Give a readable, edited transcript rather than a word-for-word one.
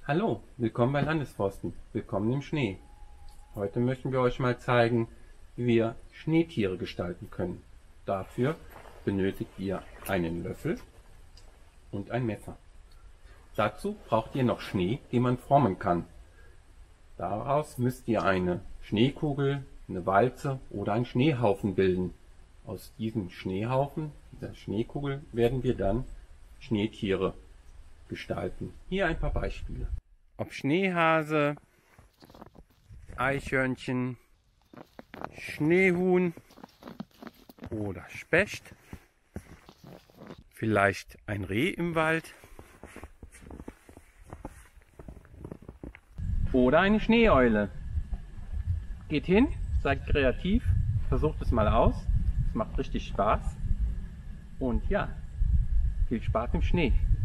Hallo, willkommen bei Landesforsten, willkommen im Schnee. Heute möchten wir euch mal zeigen, wie wir Schneetiere gestalten können. Dafür benötigt ihr einen Löffel und ein Messer. Dazu braucht ihr noch Schnee, den man formen kann. Daraus müsst ihr eine Schneekugel, eine Walze oder einen Schneehaufen bilden. Aus diesem Schneehaufen, dieser Schneekugel, werden wir dann Schneetiere gestalten. Hier ein paar Beispiele. Ob Schneehase, Eichhörnchen, Schneehuhn oder Specht, vielleicht ein Reh im Wald oder eine Schneeeule. Geht hin, seid kreativ, versucht es mal aus, es macht richtig Spaß und ja, viel Spaß im Schnee.